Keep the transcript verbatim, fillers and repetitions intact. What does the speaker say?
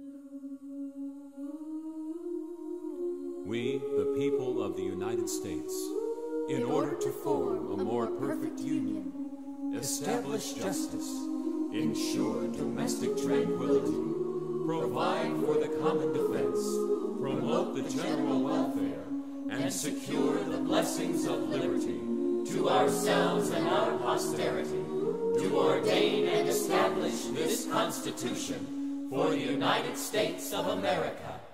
We, the people of the United States, in order to form a more perfect union, establish justice, ensure domestic tranquility, provide for the common defense, promote the general welfare, and secure the blessings of liberty to ourselves and our posterity, do ordain and establish this Constitution for the United States of America.